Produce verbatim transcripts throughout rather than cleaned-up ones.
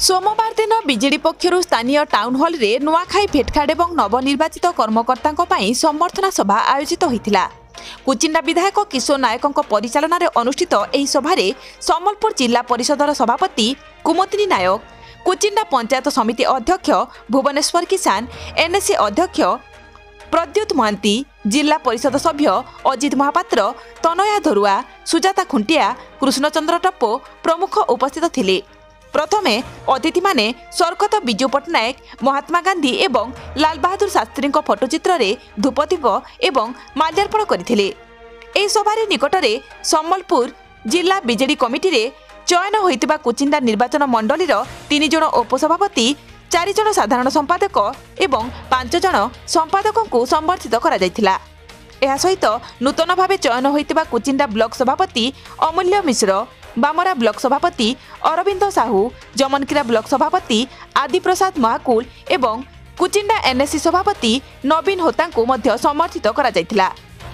सोमवार दिन बीजेडी पक्षर स्थानीय टाउन हॉल रे नुआखाई भेटघाट और नवनिर्वाचित कर्मकर्ता समर्थना सभा आयोजित होता। कुचिंडा विधायक किशोर नायकों परिचालन में अनुष्ठित यह सभारे सम्बलपुर जिला परिषदर सभापति कुमुदिनी नायक, कुचिंडा पंचायत समिति अध्यक्ष भुवनेश्वर किसान, एनएससी अध्यक्ष प्रद्युत महांती, जिला परिषद सभ्य अजित महापात्र, तनया धरुआ, सुजाता खुंटिया, कृष्णचंद्र टप्पो प्रमुख उपस्थित थिले। प्रथमे अतिथि माने स्वर्गत बिजू पट्टनायक, महात्मा गांधी एवं लाल बहादुर शास्त्री फोटोचित्र रे धूपदीप एवं माल्यार्पण करथिले। एही सभारे निकटरे सम्बलपुर जिला बीजेडी कमिटी रे चयन होइतिबा कुचिंडा निर्वाचन मंडलीर तीन जन उपसभापति, चार जन साधारण संपादक एवं पांच जन संपादकों को संबर्धित करा जायतिला। एहा सहित नूतन भावे चयन होइतिबा कुचिंडा ब्लॉक सभापति अमूल्य मिश्र, बामरा ब्लॉक सभापति अरविंद साहू, जमनकिरा ब्लॉक सभापति आदि प्रसाद महाकुल एवं कुचिंडा एनएससी सभापति नवीन होता को मध्य समर्थित करा जायतिला।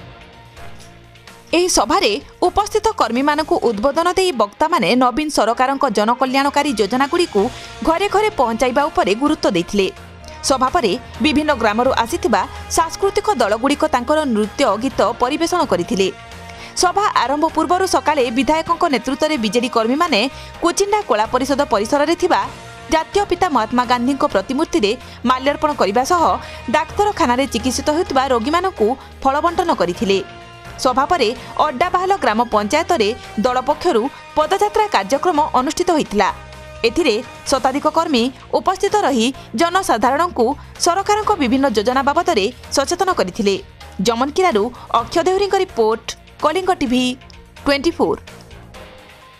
एही सभारे उपस्थित कर्मी मानकु उद्बोधन देई वक्ता माने नवीन सरकारक जनकल्याणकारी योजना गुड़ी को घरे घरे पहुंचाइबा उपरे गुरुत्व देथिले। सभा परे विभिन्न ग्रामरु आसिथिबा सांस्कृतिक दलगुड़िक तांकर नृत्य गीत परिवेषण करथिले। सभा आरंभ पूर्व सकाले विधायकों नेतृत्व में बीजेडी कर्मी माने कुचिंडा कला परिषद परिसर में थिबा जातीय पिता महात्मा गांधी प्रतिमूर्ति रे माल्यार्पण करने सह डाक्तरखाना चिकित्सित होता रोगी मानकु फल बंटन करथिले। सभा परे अड्डाबाहल ग्राम पंचायत रे दल पक्षरु पदयात्रा कार्यक्रम अनुष्ठित होइतिला। एथिरे शताधिक कर्मी उपस्थित रही जनसाधारण को सरकारक विभिन्न योजना बाबद रे सचेतन करथिले। जमनकिरारू अक्षय देहुरी रिपोर्ट, कलिंग टीवी चौबीस।